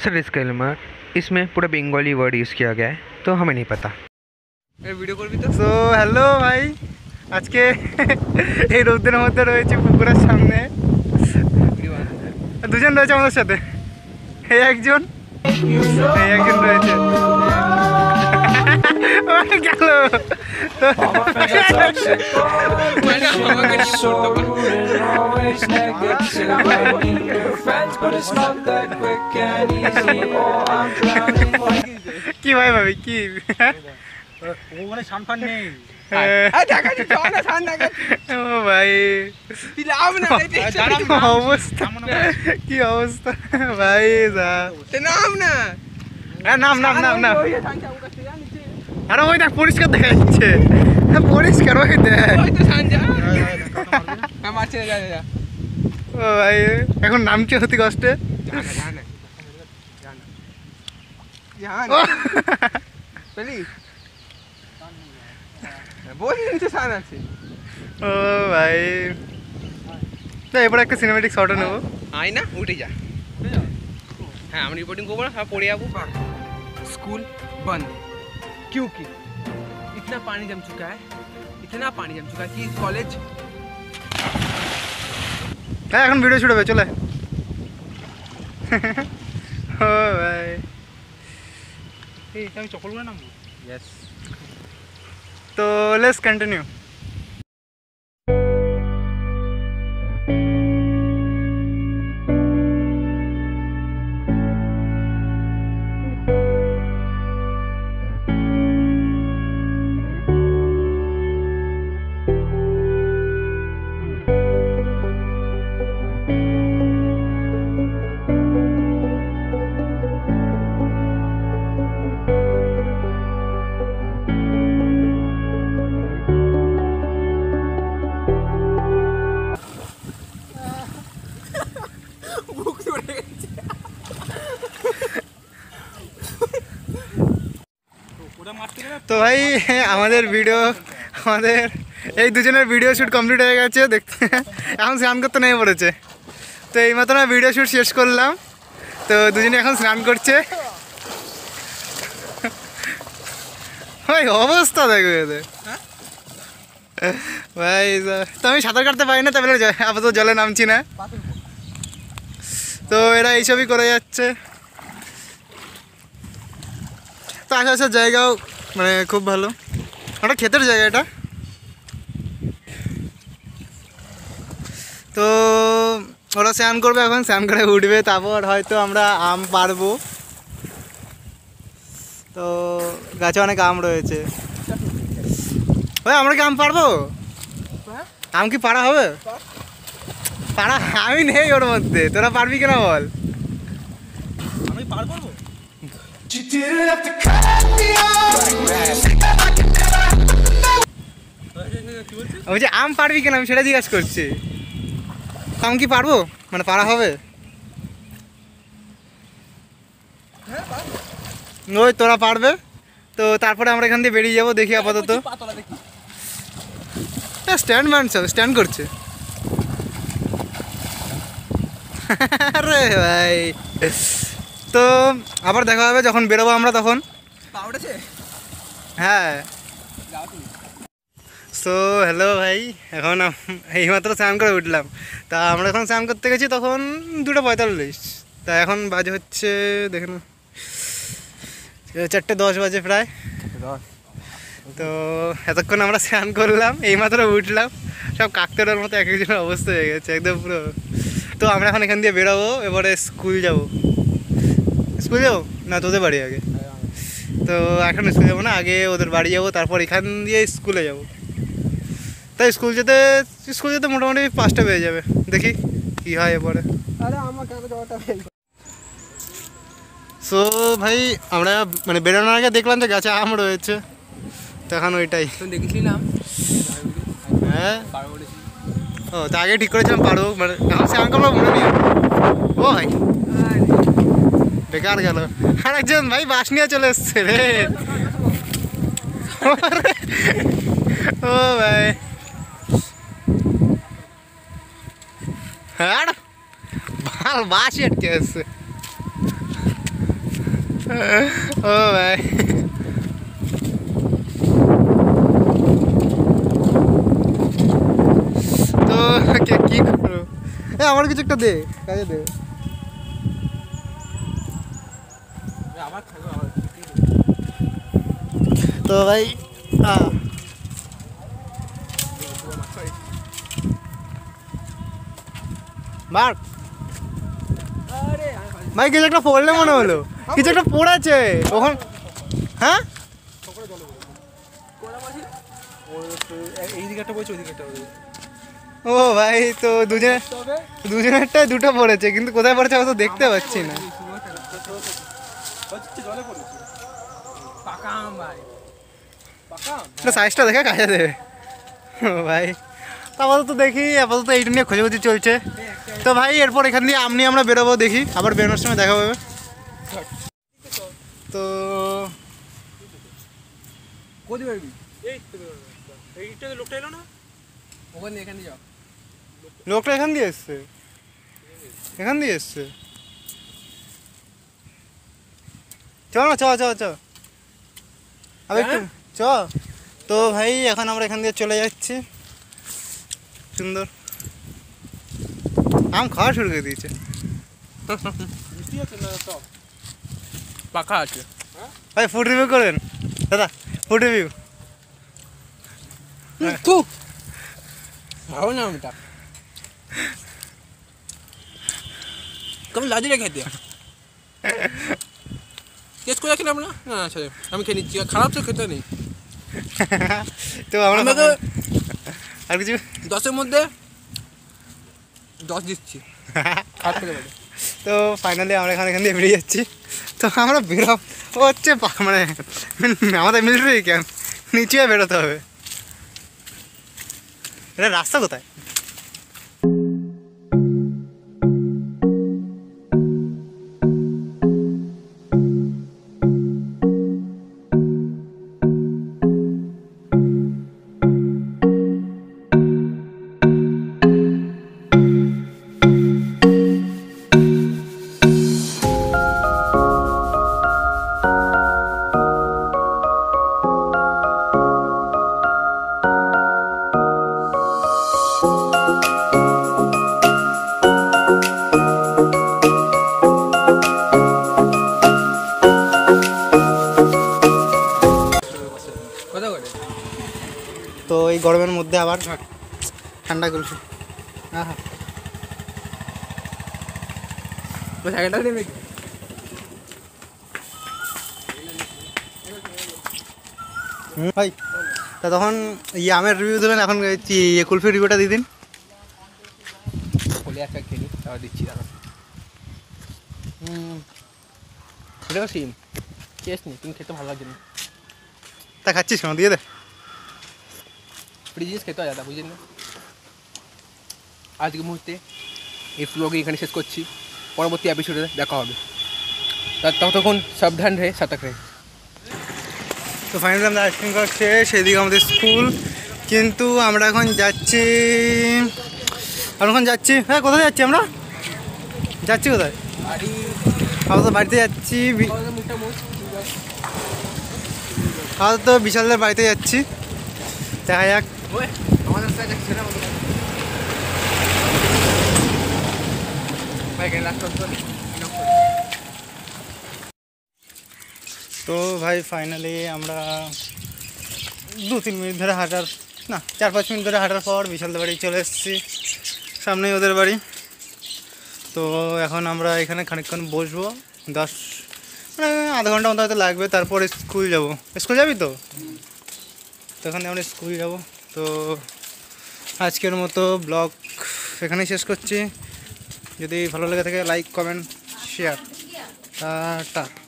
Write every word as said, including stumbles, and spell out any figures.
सा डिस्क्लेमर, इसमें पूरा बंगाली वर्ड यूज़ किया गया है तो हमें नहीं पता। वीडियो कर भी तो सो हेलो भाई, आज के এই রোদের মধ্যে রয়েছে পুকুরের সামনে দুজন রয়েছে আমাদের সাথে, এই একজন এই একজন রয়েছে গেল কি ভাই ভাবি কি ওখানে সানফান নেই অবস্থা কি অবস্থা ভাই নাম না নাম নাম নাম না আরে ওই দেখ পরিষ্কার দেখা যাচ্ছে, পরিষ্কার ওই দেখ ও ভাই এখন নামছে সত্যি কষ্টে ও ভাই এবার একটা সিনেমেটিক শটও নেবো আই না উঠে যা হ্যাঁ আমি রিপোর্টিং করবো না সব পড়ে যাবো स्कूल बंद क्योंकि इतना पानी जम चुका है, इतना पानी जम चुका है कि कॉलेज হ্যাঁ এখন ভিডিও শুট হবে চলে ও ভাই এই আমি চকল করে নামবো यस तो लेट्स कंटिन्यू। তো ভাই আমাদের ভিডিও আমাদের এই দুজনের ভিডিও শ্যুট কমপ্লিট হয়ে গেছে, দেখতে এখন স্নান করতে নেমে পড়েছে। তো এইমাত্র আমরা ভিডিও শ্যুট শেষ করলাম, তো দুজনে এখন স্নান করছে। ভাই অবস্থা দেখবে এদের ভাই, তো আমি সাঁতার কাটতে পারি না তাহলে আপাতত জলে নামছি না, তো এরা এইসবই করে যাচ্ছে। তো আশেপাশের জায়গাও মানে খুব ভালো, ওটা ক্ষেতের জায়গা এটা। তো ওরা স্নান করবে, এখন স্নান করে উঠবে, তারপর হয়তো আমরা আম পারবো। তো গাছে অনেক আম রয়েছে, ওই আমরা কি আম পারবো? আম কি পারা হবে? পারা আমি নেই ওর মধ্যে, তোরা পারবি কিনা বল? আমি পারবো বলছি আম পারবি কেন, আমি সেটা জিজ্ঞাসা করছি। আম কি পারবো মানে পারা হবে? ওই তোরা পারবে, তো তারপরে আমরা এখান দিয়ে বেরিয়ে যাবো। দেখি আপাতত স্ট্যান্ড মানছে, স্ট্যান্ড করছে। আরে ভাই তো আবার দেখা হবে যখন বেরোবো আমরা তখন। হ্যাঁ সো হ্যালো ভাই, এখন এইমাত্র স্নান করে উঠলাম। তা আমরা এখন স্নান করতে গেছি তখন দুটো পঁয়তাল্লিশ, তা এখন বাজে হচ্ছে দেখুন চারটে দশ বাজে প্রায়। তো এতক্ষণ আমরা স্নান করলাম, এইমাত্র উঠলাম, সব কাকতাড়ার মতো এক একজনের অবস্থা হয়ে গেছে একদম পুরো। তো আমরা এখন এখান দিয়ে বেরোবো, এবারে স্কুল যাব। স্কুল যাবো না তোদের বাড়ি আগে? তো এখন স্কুল যাবো না, আগে ওদের বাড়ি যাবো, তারপর এখান দিয়ে স্কুলে যাব। তাই স্কুল যেতে স্কুল যেতে মোটামুটি পাঁচটা বেজে যাবে, দেখি কী হয় এরপরে। সো ভাই আমরা মানে বেরোনোর আগে দেখলাম যে গাছে আম রয়েছে, তখন ওইটাই দেখেছিলাম। হ্যাঁ ও তা আগে ঠিক করেছিলাম পারবো, মানে এখন স্নান করবো মনে নেই। ও ভাই বেকার গেল, আর একজন ভাই বাস নিয়ে চলে এসছে রে। ও ভাই হ্যাঁ ভাল বাসি আটকে আসছে। ও ভাই তো কি করবো, এ আমার কিছু একটা দে, কাজে দে। তো ভাই মার্ক ভাই কিছু একটা পড়লে মনে হলো, কিছু একটা পড়েছে তখন। হ্যাঁ ও ভাই তো দুজনে দুজনেরটাই দুটো পড়েছে, কিন্তু কোথায় পড়েছে আমি তো দেখতে পাচ্ছি না। সাইজটা দেখে কাজে দেবে ও ভাই। তো আপাতত দেখি, আপাতত এইটা নিয়ে খোঁজাখুঁজি চলছে। তো ভাই এরপর এখান দিয়ে আমনি আমরা বেরোবো, দেখি আবার বেরোনোর সময় দেখা হবে। তো লোকটা এখান দিয়ে এসছে, এখান দিয়ে এসছে। চ না চ চ চ আবার একটু চ। তো ভাই এখন আমরা এখান দিয়ে চলে যাচ্ছি। সুন্দর আম খাওয়া শুরু করে দিয়েছে। পাকা আছে ভাই ফুড রিভিউ করেন দাদা, ফুড রিভিউ। ভালো না ওটা কেমন লাজি রেখে দিয়ে টেস্ট করে রাখলাম না। না আচ্ছা আমি খেয়ে নিচ্ছি, খারাপ তো খেতে নেই। তো আমরা আমাকে আর কিছু দশের মধ্যে দশ দিচ্ছি। তো ফাইনালি আমরা এখানে এখান দিয়ে বেরিয়ে যাচ্ছি। তো আমরা বেরো ও হচ্ছে মানে আমাদের মিলিটারি ক্যাম্প, নিচে বেরোতে হবে। এটা রাস্তা কোথায়? তো এই গরমের মধ্যে আবার ঠান্ডা কুলফি। হ্যাঁ হ্যাঁ ভাই তা তখন ইয়ে আমের রিভিউ দেবেন, এখন ইয়ে কুলফির রিভিউটা দিয়ে দিন। বলে একটা খেলি তারপর দিচ্ছি দাদা। হুম এটাও সেম টেস্ট নেই, তুমি খেতে ভালো লাগছে না। তা খাচ্ছিস কেন, দিয়ে দে। ফ্রি জিনিস খেতে হয় দাদা, বুঝলেন না। আজকে মুহূর্তে এই ব্লগে এখানে শেষ করছি, পরবর্তী এপিসোডে দেখা হবে। ততক্ষণ সাবধান রহে, সতর্ক রহে। তো ফাইনালি আমরা আইসক্রিম খাওয়া শেষ, সেদিকে আমাদের স্কুল। কিন্তু আমরা এখন যাচ্ছি, আমরা এখন যাচ্ছি হ্যাঁ কোথায় যাচ্ছি আমরা, যাচ্ছি কোথায়? আমরা তো বাড়িতে যাচ্ছি, আমরা তো বিশালদের বাড়িতে যাচ্ছি। দেখা যাক। তো ভাই ফাইনালি আমরা দু তিন মিনিট ধরে হাঁটার না চার পাঁচ মিনিট ধরে হাঁটার পর বিশালদের বাড়ি চলে এসেছি, সামনেই ওদের বাড়ি। তো এখন আমরা এখানে খানিকক্ষণ বসবো, দশ মানে আধা ঘন্টা মতো হয়তো লাগবে, তারপর স্কুল যাব। স্কুল যাবি তো? তখন আমরা স্কুল যাব। তো আজকের মতো ব্লগ এখানেই শেষ করছি। যদি ভালো লেগে থাকে লাইক কমেন্ট শেয়ার, টাটা।